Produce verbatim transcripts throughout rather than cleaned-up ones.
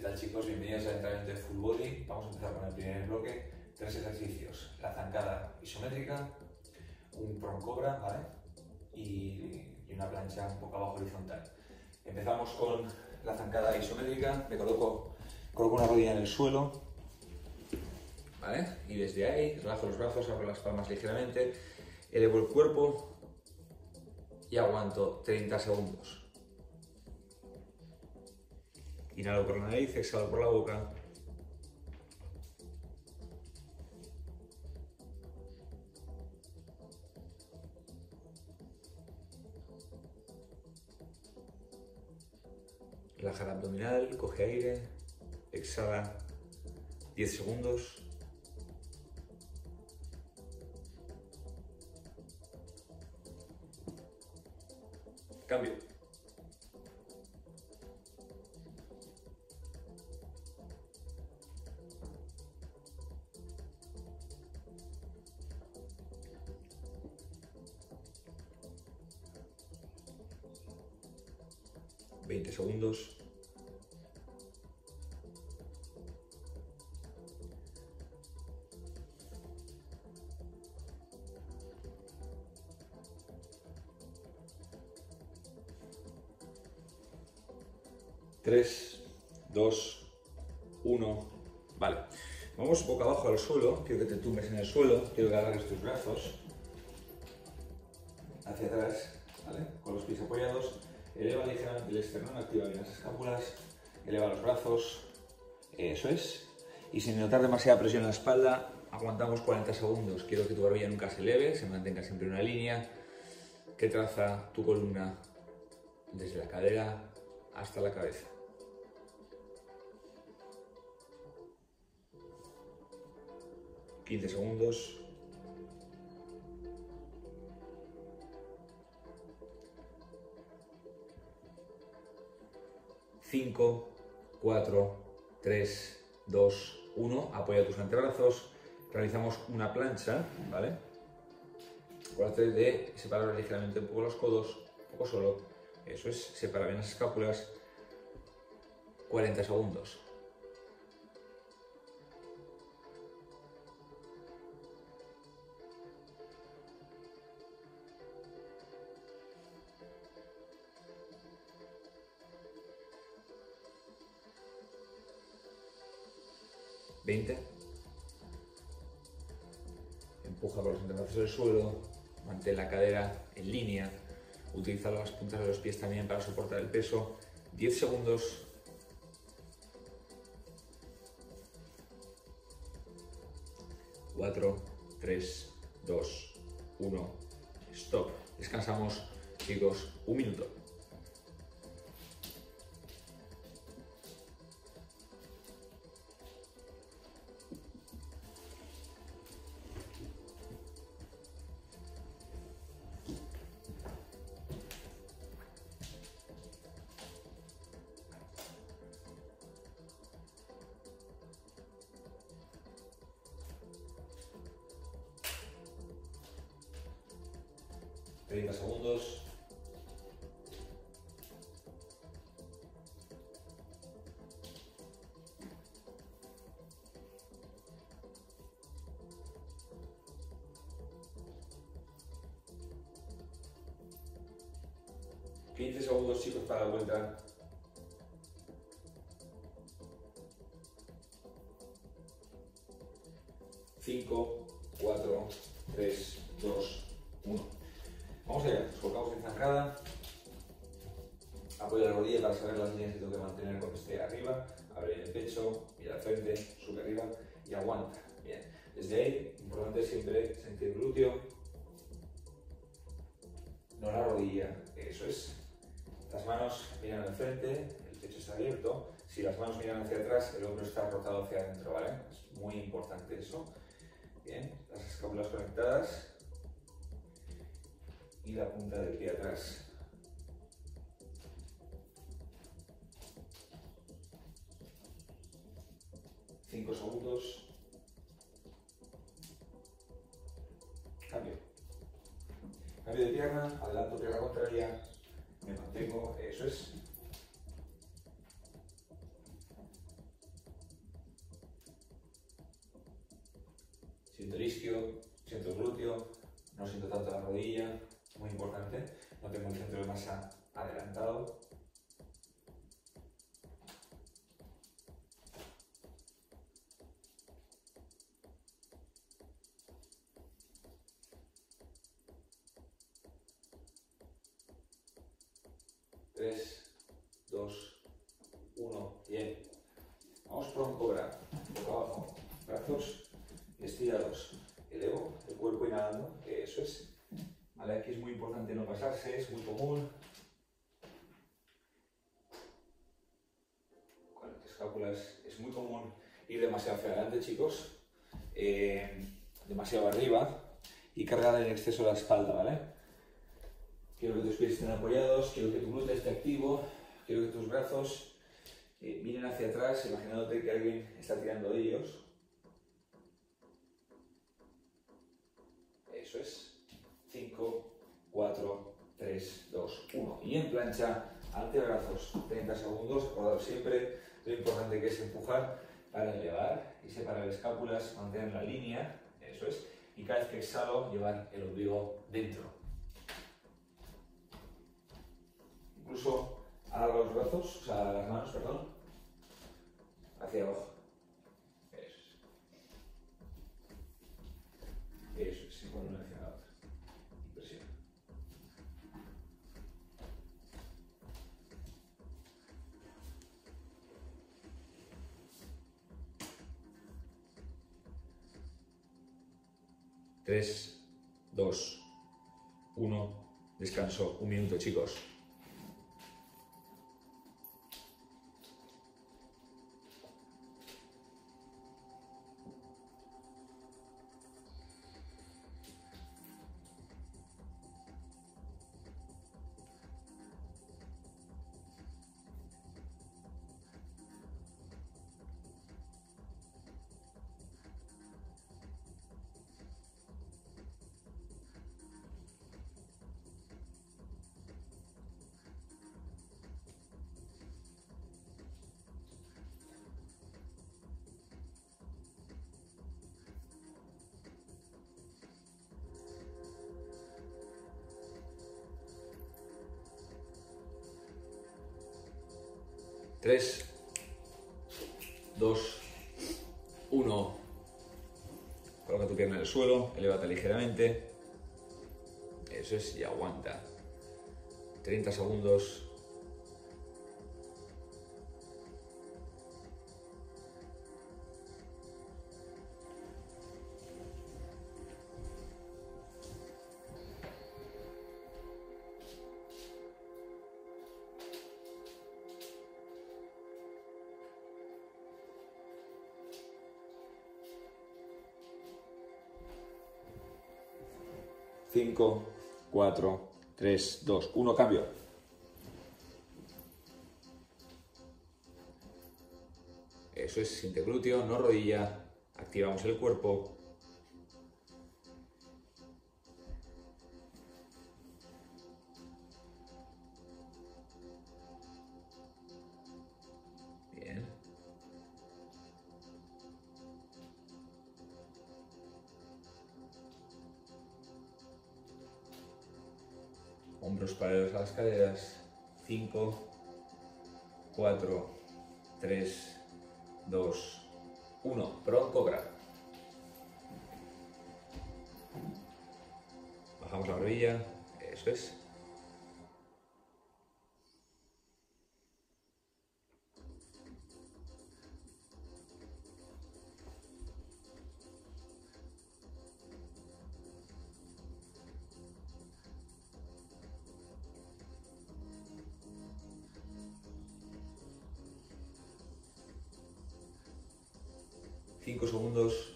tal, chicos? Bienvenidos al entrenamiento de Full Body. Vamos a empezar con el primer bloque. Tres ejercicios: la zancada isométrica, un prong cobra, ¿vale? Y, y una plancha un poco abajo horizontal. Empezamos con la zancada isométrica. Me coloco, coloco una rodilla en el suelo, ¿vale? Y desde ahí relajo los brazos, abro las palmas ligeramente, elevo el cuerpo y aguanto treinta segundos. Inhalo por la nariz, exhalo por la boca. Relaja el abdominal, coge aire, exhala diez segundos. Cambio. veinte segundos. tres, dos, uno. Vale. Vamos boca abajo al suelo. Quiero que te tumbes en el suelo. Quiero que agarres tus brazos hacia atrás, ¿vale? Con los pies apoyados. Eleva ligeramente el esternón, activa bien las escápulas, eleva los brazos, eso es. Y sin notar demasiada presión en la espalda, aguantamos cuarenta segundos. Quiero que tu barbilla nunca se eleve, se mantenga siempre en una línea que traza tu columna desde la cadera hasta la cabeza. quince segundos. cinco, cuatro, tres, dos, uno. Apoya tus antebrazos. Realizamos una plancha, ¿vale? Acuérdate de separar ligeramente un poco los codos, un poco solo. Eso es, separa bien las escápulas. cuarenta segundos. veinte. Empuja con los antebrazos del suelo, mantén la cadera en línea, utiliza las puntas de los pies también para soportar el peso. diez segundos. cuatro, tres, dos, uno. Stop. Descansamos, chicos, un minuto. treinta segundos. quince segundos, chicos, para la vuelta. cinco, cuatro, tres, dos, uno. Vamos allá, nos colocamos en zancada. Apoya la rodilla para saber las líneas que tengo que mantener cuando esté arriba. Abre el pecho, mira al frente, sube arriba y aguanta. Bien, desde ahí, importante siempre sentir el glúteo, no la rodilla, eso es. Las manos miran al frente, el pecho está abierto. Si las manos miran hacia atrás, el hombro está rotado hacia adentro, ¿vale? Es muy importante eso. Bien, las escápulas conectadas y la punta del pie atrás. cinco segundos. Cambio. Cambio de pierna, adelanto pierna contraria, me mantengo, eso es. mantengo el centro de masa adelantado. tres, dos, uno, bien. Vamos por un cobra, boca abajo, brazos estirados. Elevo el cuerpo inhalando, eso es. Vale, aquí es muy importante no pasarse, es muy común. Con las escápulas es muy común ir demasiado hacia adelante, chicos. Eh, demasiado arriba y cargar en exceso la espalda, ¿vale? Quiero que tus pies estén apoyados, quiero que tu glúteo esté activo, quiero que tus brazos eh, miren hacia atrás, imaginándote que alguien está tirando de ellos. Eso es. cinco, cuatro, tres, dos, uno. Y en plancha, antebrazos, treinta segundos. Recordad siempre lo importante que es empujar para elevar y separar escápulas, mantener la línea. Eso es. Y cada vez que exhalo, llevar el ombligo dentro. Incluso alarga los brazos, o sea, las manos, perdón, hacia abajo. Eso es. Eso es, igual una hacia la otra. Y presiona. tres, dos, uno. Descanso. Un minuto, chicos. tres, dos, uno. Coloca tu pierna en el suelo, elévate ligeramente. Eso es, y aguanta. treinta segundos. cinco, cuatro, tres, dos, uno, cambio. Eso es, siente glúteo, no rodilla. Activamos el cuerpo. Bien. Hombros paralelos a las caderas. cinco, cuatro, tres, dos, uno. Front cobra. Bajamos la barbilla. Eso es. cinco segundos.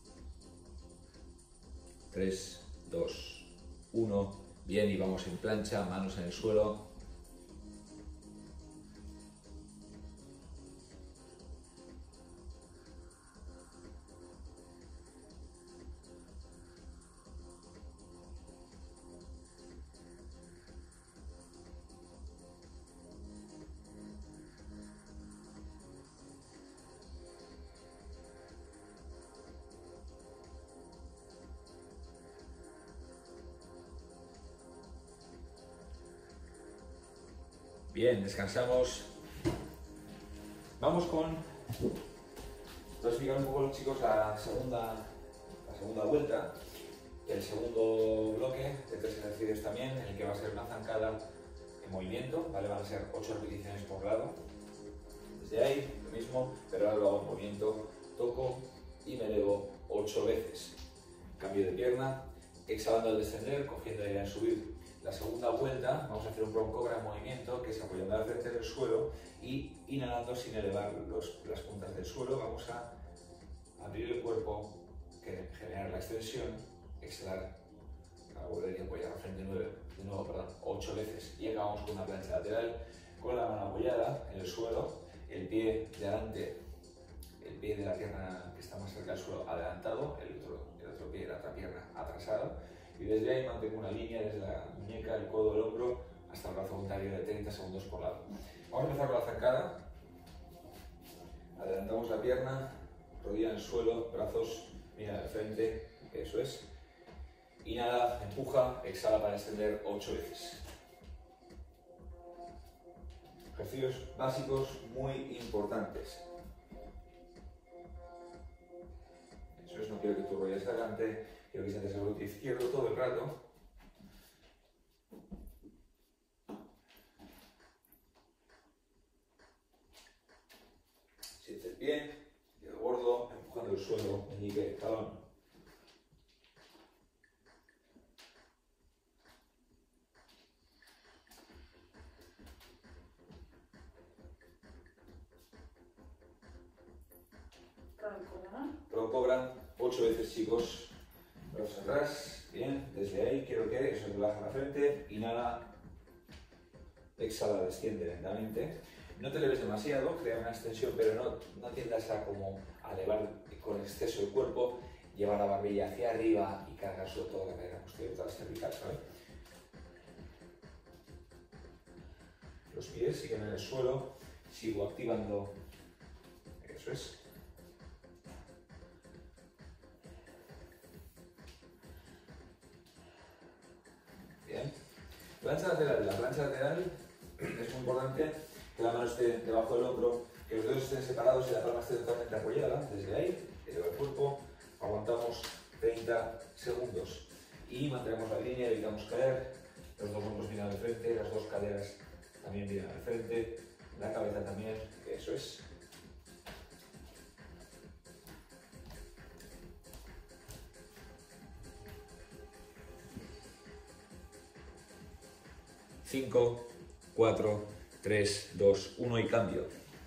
tres, dos, uno. Bien, y vamos en plancha, manos en el suelo. Bien, descansamos. Vamos con... Voy a explicar un poco, chicos, la segunda, la segunda vuelta, el segundo bloque de tres ejercicios también, en el que va a ser una zancada en movimiento, ¿vale? Van a ser ocho repeticiones por lado. Desde ahí, lo mismo, pero ahora lo hago en movimiento, toco y me elevo ocho veces. Cambio de pierna, exhalando al descender, cogiendo aire al subir. La segunda vuelta vamos a hacer un prone cobra en movimiento, que es apoyando la frente en el suelo y inhalando sin elevar los, las puntas del suelo. Vamos a abrir el cuerpo, que generar la extensión, exhalar, para volver y apoyar la frente nueve, de nuevo, perdón, ocho veces. Y acabamos con una plancha lateral con la mano apoyada en el suelo, el pie de adelante, el pie de la pierna que está más cerca del suelo adelantado, el otro, el otro pie de la otra pierna atrasado. Y desde ahí mantengo una línea desde la muñeca, el codo, el hombro, hasta el brazo voluntario de treinta segundos por lado. Vamos a empezar con la zancada. Adelantamos la pierna, rodilla en el suelo, brazos, mira de frente, eso es. Inhala, empuja, exhala para extender ocho veces. Ejercicios básicos muy importantes. Eso es, no quiero que tu rodilla esté adelante, quiero que sientes el glúteo izquierdo todo el rato. Siente el pie, dedo gordo, empujando el suelo, meñique, talón. Prone cobra, ocho veces, chicos. Brazos atrás, bien. Desde ahí quiero que eso relaja la frente. Inhala, exhala, desciende lentamente. No te eleves demasiado, crea una extensión, pero no, no tiendas a, como, a elevar con exceso el cuerpo, llevar la barbilla hacia arriba y cargar sobre todo la cadera posterior, toda la cervical, ¿sabes? Los pies siguen en el suelo, sigo activando. Eso es. Bien. Plancha lateral. La plancha lateral es muy importante que la mano esté debajo del hombro, que los dedos estén separados y la palma esté totalmente apoyada. Desde ahí, eleva el cuerpo, aguantamos treinta segundos y mantenemos la línea, evitamos caer. Los dos hombros miran al frente, las dos caderas también miran al frente, la cabeza también, eso es. cinco, cuatro, tres, dos, uno y cambio.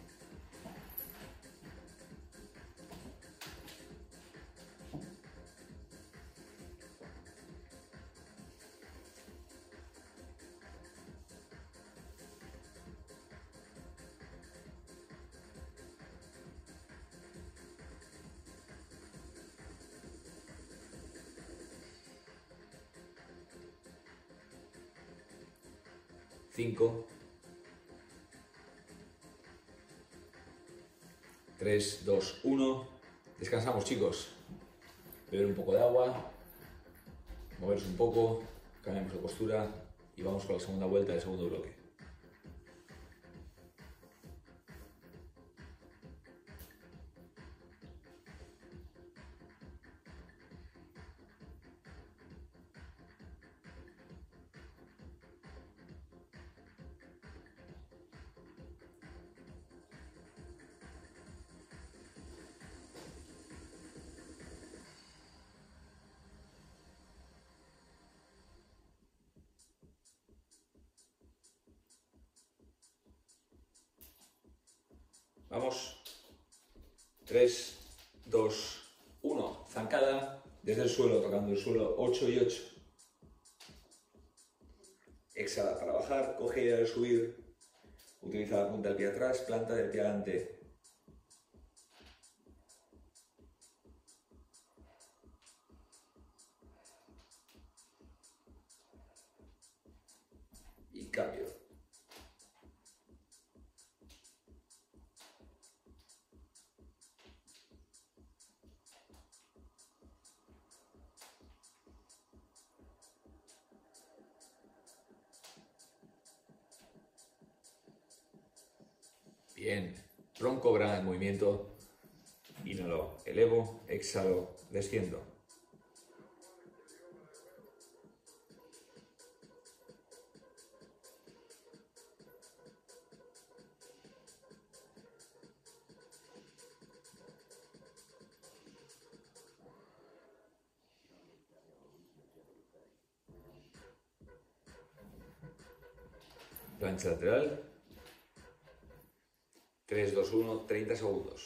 cinco, tres, dos, uno. Descansamos, chicos. Beber un poco de agua, moverse un poco, cambiamos de postura y vamos con la segunda vuelta del segundo bloque. Vamos. tres, dos, uno. Zancada desde el suelo, tocando el suelo, ocho y ocho. Exhala para bajar, coge aire al subir. Utiliza la punta del pie atrás, planta del pie adelante. Y cambio. Bien. Front cobra en movimiento. Inhalo, elevo, exhalo, desciendo. Plancha lateral. tres, dos, uno, treinta segundos.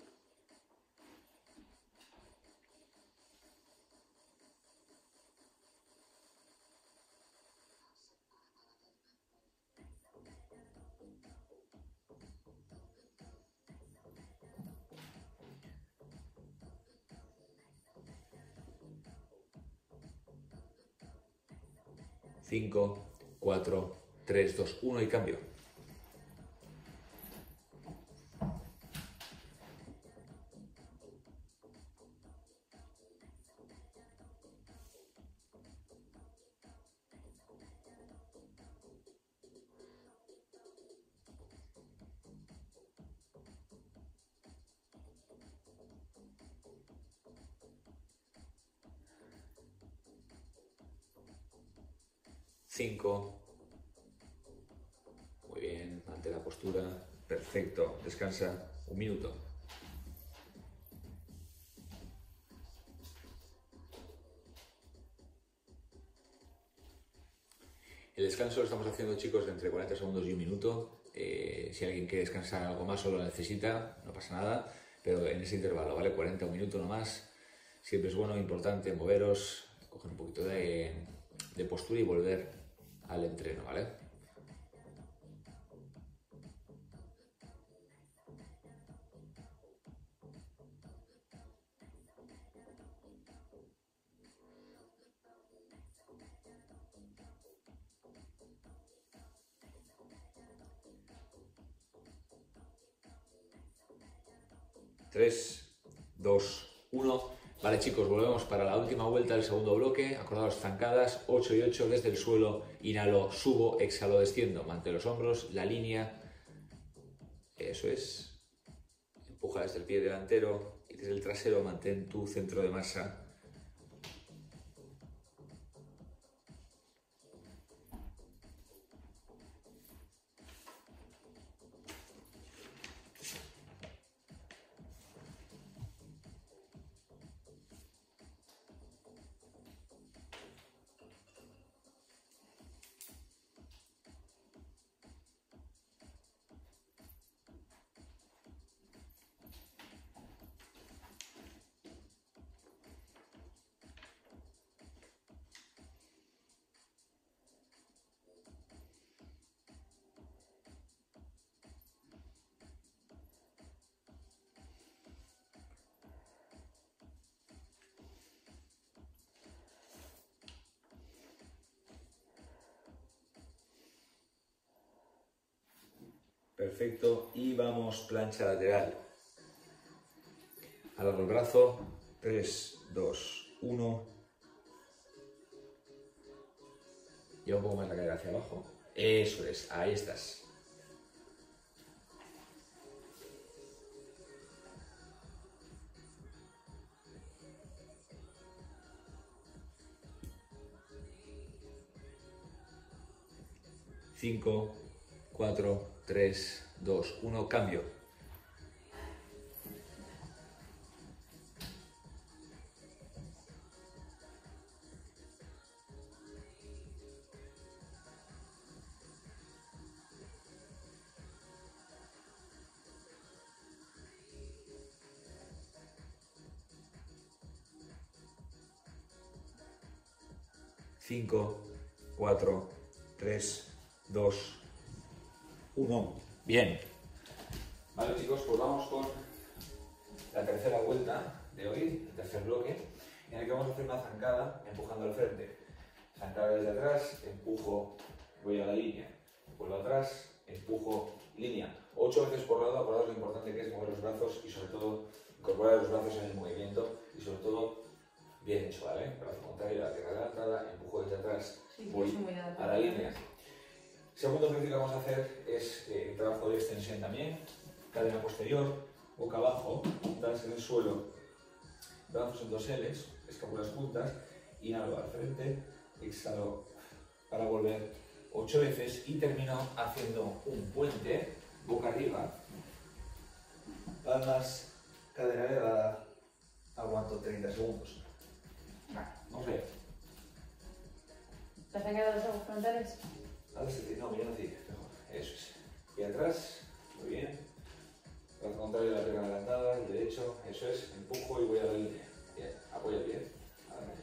cinco, cuatro, tres, dos, uno y cambio. cinco. Muy bien, mantén la postura. Perfecto. Descansa un minuto. El descanso lo estamos haciendo, chicos, de entre cuarenta segundos y un minuto. Eh, si alguien quiere descansar algo más o lo necesita, no pasa nada, pero en ese intervalo, ¿vale? cuarenta, un minuto no más. Siempre es bueno, importante moveros, coger un poquito de, de postura y volver al entreno, ¿vale? tres, dos, uno. Vale, chicos, volvemos para la última vuelta del segundo bloque. Acordaos, zancadas, ocho y ocho desde el suelo. Inhalo, subo, exhalo, desciendo. Mantén los hombros, la línea. Eso es. Empuja desde el pie delantero y desde el trasero mantén tu centro de masa. Perfecto, y vamos plancha lateral. Alargo el brazo, tres, dos, uno. Lleva un poco más la cadera hacia abajo. Eso es, ahí estás. cinco, cuatro, tres, dos, uno, cambio. cinco, cuatro, tres, dos, uno. Bien. Vale, chicos, pues vamos con la tercera vuelta de hoy, el tercer bloque, en el que vamos a hacer una zancada empujando al frente. Zancada desde atrás, empujo, voy a la línea, vuelvo atrás, empujo, línea. Ocho veces por lado. Acordaos lo importante que es mover los brazos y sobre todo incorporar los brazos en el movimiento y sobre todo bien hecho, ¿vale? Brazo contrario, la tierra adelantada, empujo desde atrás, Sí, voy muy a la línea. Segundo ejercicio que vamos a hacer es eh, trabajo de extensión también, cadera posterior, boca abajo, puntas en el suelo, brazos en doseles, escápulas juntas, inhalo al frente, exhalo para volver ocho veces y termino haciendo un puente, boca arriba, palmas, cadera elevada, aguanto treinta segundos. Vamos a ver. ¿Te has quedado los ojos frontales? Ahora sí, no, mirando así, mejor. Eso es. Y atrás, muy bien. Brazo contrario, la pierna adelantada, el derecho, eso es. Empujo y voy a la línea. Bien, apoya bien. Adelante.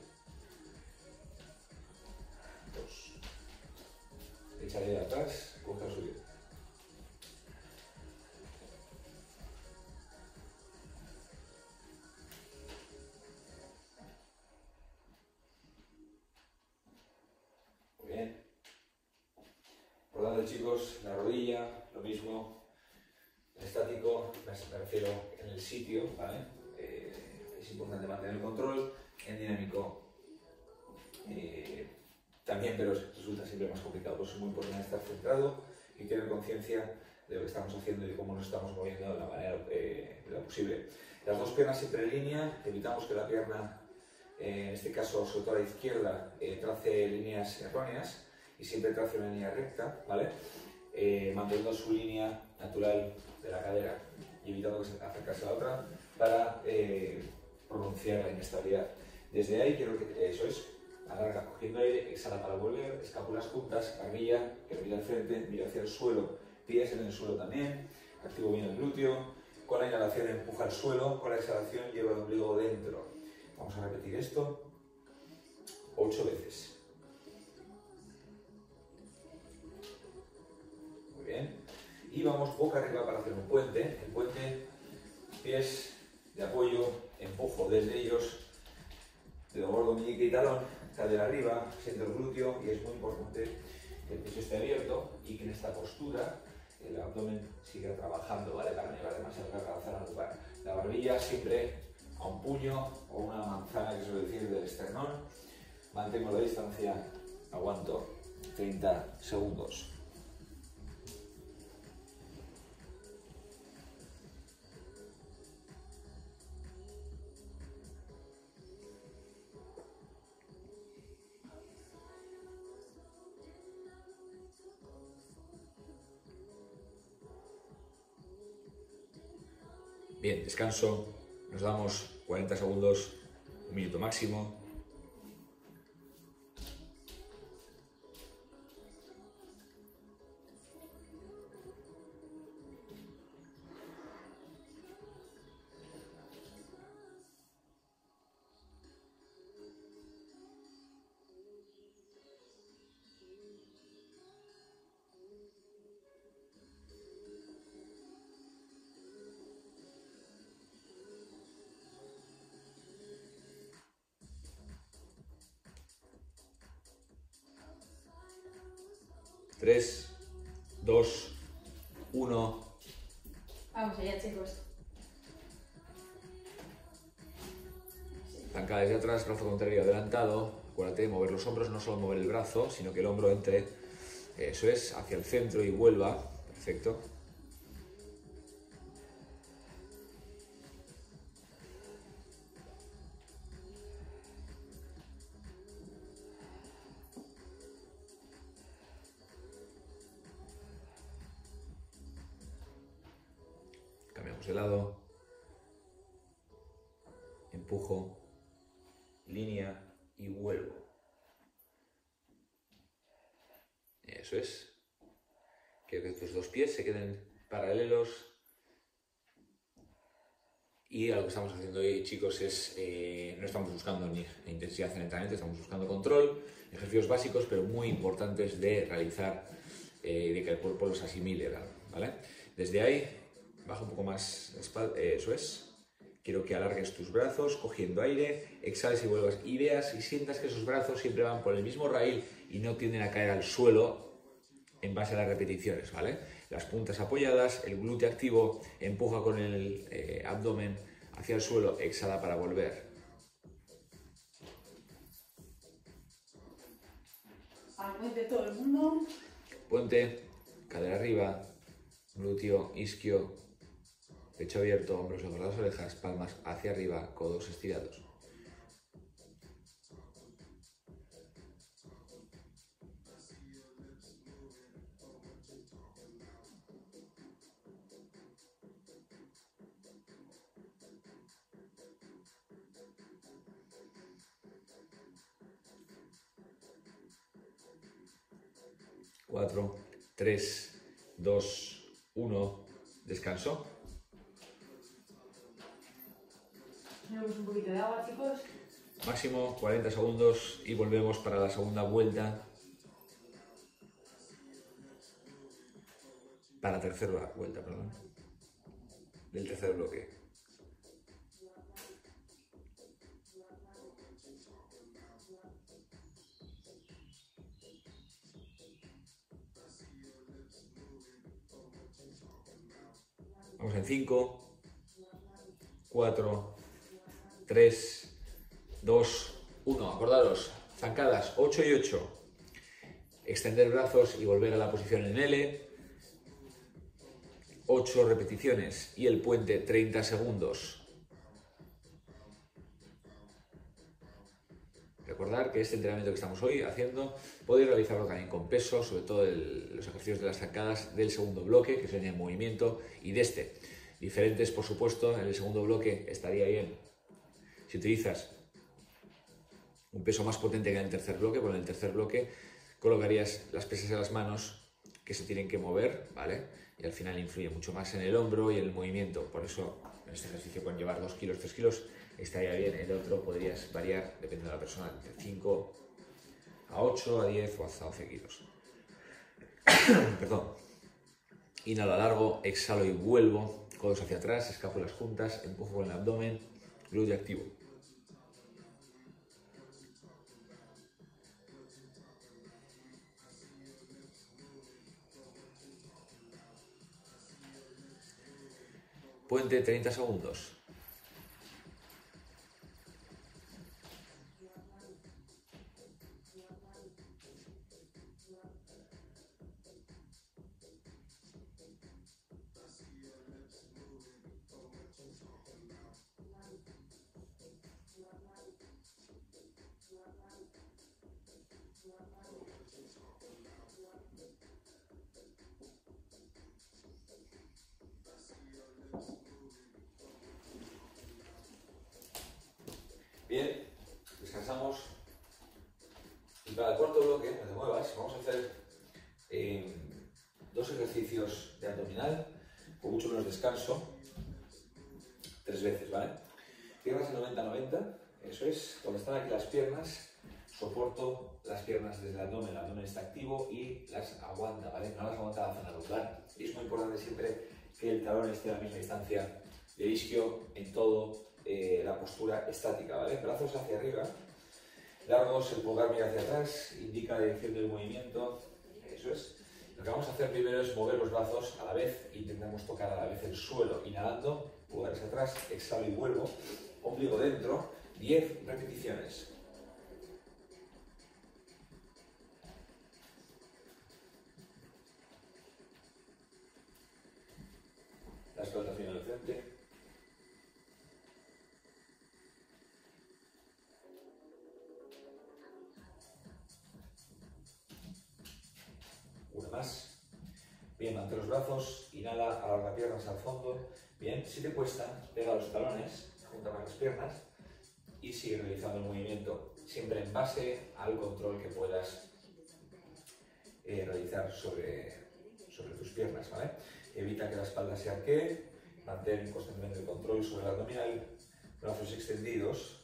Dos. Echaré atrás, coge a subir. Muy bien. Por lo tanto, chicos, la rodilla, lo mismo. Estático, me refiero en el sitio, ¿vale? Eh, es importante mantener el control. En dinámico eh, también, pero resulta siempre más complicado. Pues es muy importante estar centrado y tener conciencia de lo que estamos haciendo y de cómo nos estamos moviendo de la manera eh, de lo posible. Las dos piernas siempre en línea, evitamos que la pierna, eh, en este caso sobre todo a la izquierda, eh, trace líneas erróneas y siempre trace una línea recta, ¿vale? Eh, manteniendo su línea natural de la cadera y evitando que se acercarse a la otra para eh, pronunciar la inestabilidad. Desde ahí quiero que eso es, alarga cogiendo aire, exhala para volver, escápulas juntas, barbilla, que mira al frente, mira hacia el suelo, pies en el suelo también, activo bien el glúteo, con la inhalación empuja al suelo, con la exhalación lleva el ombligo dentro. Vamos a repetir esto ocho veces. Muy bien. Y vamos boca arriba para hacer un puente. El puente, pies de apoyo, empujo desde ellos, dedo gordo, meñique y talón, cadera arriba, siento el glúteo y es muy importante que el pecho esté abierto y que en esta postura el abdomen siga trabajando, ¿vale? Para no llevar demasiado carga hacia la lugar. La barbilla siempre a un puño o una manzana, que suele decir, del esternón. Mantengo la distancia, aguanto treinta segundos. Bien, descanso, nos damos cuarenta segundos, un minuto máximo. tres, dos, uno. Vamos allá, chicos. Zancada desde atrás, brazo contrario adelantado. Acuérdate de mover los hombros, no solo mover el brazo, sino que el hombro entre, eso es, hacia el centro y vuelva. Perfecto. Cambiamos de lado. Empujo. Línea y vuelvo. Eso es. Quiero que tus dos pies se queden paralelos. Y lo que estamos haciendo hoy, chicos, es, eh, no estamos buscando ni intensidad en el entrenamiento, estamos buscando control, ejercicios básicos, pero muy importantes de realizar, eh, de que el cuerpo los asimile, ¿vale? Desde ahí, baja un poco más la espalda, eh, eso es. Quiero que alargues tus brazos, cogiendo aire, exhales y vuelvas, y veas y sientas que esos brazos siempre van por el mismo raíl y no tienden a caer al suelo en base a las repeticiones, ¿vale? Las puntas apoyadas, el glúteo activo, empuja con el eh, abdomen hacia el suelo, exhala para volver. Al de todo el mundo. Ponte, cadera arriba, glúteo, isquio, pecho abierto, hombros sobre las orejas, palmas hacia arriba, codos estirados. cuatro, tres, dos, uno, descanso. Tenemos un poquito de agua, chicos. Máximo cuarenta segundos y volvemos para la segunda vuelta. Para la tercera vuelta, perdón. Del tercer bloque. Vamos en cinco, cuatro, tres, dos, uno. Acordaros, zancadas ocho y ocho. Extender brazos y volver a la posición en L. ocho repeticiones y el puente treinta segundos. Recordar que este entrenamiento que estamos hoy haciendo podéis realizarlo también con peso, sobre todo el, los ejercicios de las zancadas del segundo bloque, que sería el movimiento, y de este. Diferentes, por supuesto, en el segundo bloque estaría bien si utilizas un peso más potente que en el tercer bloque, porque en el tercer bloque colocarías las pesas en las manos que se tienen que mover, ¿vale? Y al final influye mucho más en el hombro y en el movimiento. Por eso en este ejercicio pueden llevar dos kilos, tres kilos, estaría bien. El otro podrías variar, dependiendo de la persona, de cinco a ocho, a diez o hasta doce kilos. Perdón. Inhalo largo, exhalo y vuelvo. Codos hacia atrás, escápulas juntas, empujo con el abdomen, glúteo activo. Puente treinta segundos. Bien, descansamos. Y para el cuarto bloque, no te muevas, vamos a hacer eh, dos ejercicios de abdominal con mucho menos descanso, tres veces, ¿vale? Piernas en noventa noventa, eso es, donde están aquí las piernas, soporto las piernas desde el abdomen, el abdomen está activo y las aguanta, ¿vale? No las aguanta la zona lumbar. Y es muy importante siempre que el talón esté a la misma distancia del isquio en todo. Eh, la postura estática, ¿vale? Brazos hacia arriba, largos, el pulgar mira hacia atrás, indica la dirección del movimiento, eso es. Lo que vamos a hacer primero es mover los brazos a la vez, intentamos tocar a la vez el suelo, inhalando, pulgares atrás, exhalo y vuelvo, ombligo dentro, diez repeticiones. La explotación al frente. Una más. Bien, mantén los brazos, inhala, alarga piernas al fondo. Bien, si te cuesta, pega los talones, junta más las piernas y sigue realizando el movimiento, siempre en base al control que puedas eh, realizar sobre, sobre tus piernas, ¿vale? Evita que la espalda se arquee, mantén constantemente el control sobre el abdominal, brazos extendidos.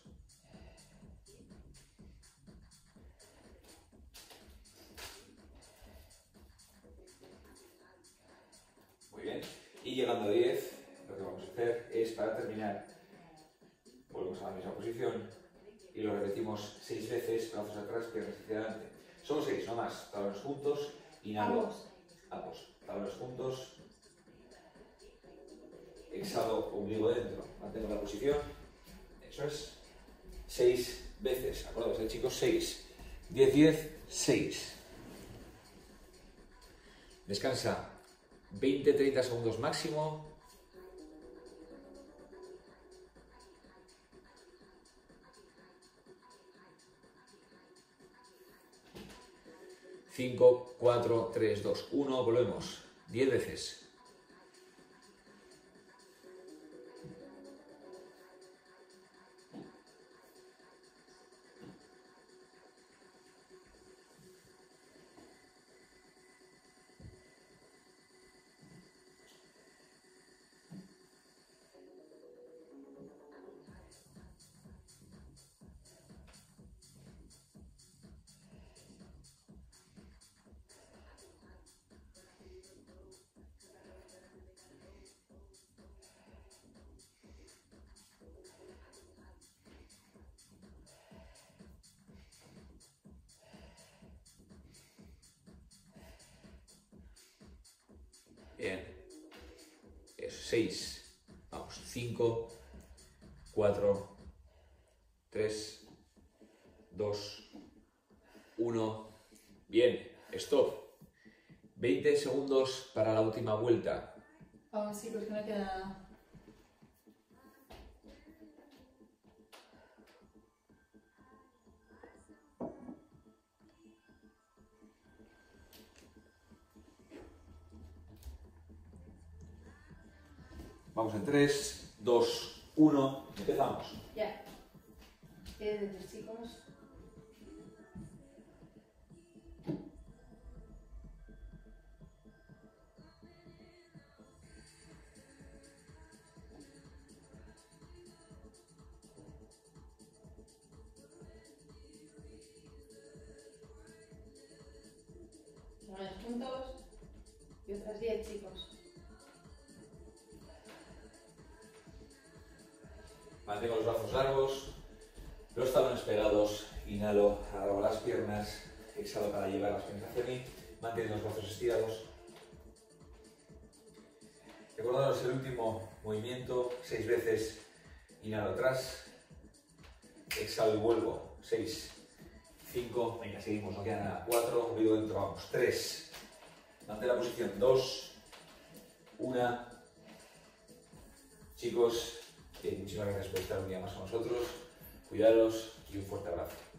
Muy bien, y llegando a diez, lo que vamos a hacer es, para terminar, volvemos a la misma posición y lo repetimos seis veces, brazos atrás, piernas hacia adelante. Solo seis, no más. Talones juntos, inhalo, Ambos. ambos. Talones juntos, exhalo, ombligo dentro, mantengo la posición, eso es. Seis veces, acordaos, ¿eh, chicos? Seis. Diez, diez, seis. Descansa veinte a treinta segundos máximo. cinco, cuatro, tres, dos, uno. Volvemos. diez veces. Bien. Eso, seis. Vamos, cinco, cuatro, tres, dos, uno. Bien, stop. veinte segundos para la última vuelta. Vamos chicos, que no queda nada. Vamos en tres, dos, uno. Empezamos. Ya. diez veces chicos. nueve puntos y otras diez chicos. Mantengo los brazos largos, los talones pegados, inhalo, abro las piernas, exhalo para llevar las piernas hacia mí, manteniendo los brazos estirados. Recordaros el último movimiento, seis veces, inhalo atrás, exhalo y vuelvo, seis, cinco, venga, seguimos, no queda nada, cuatro, ruido dentro, vamos, tres, mantén la posición, dos, una, chicos, bien, muchísimas gracias por estar un día más con nosotros, cuidaros y un fuerte abrazo.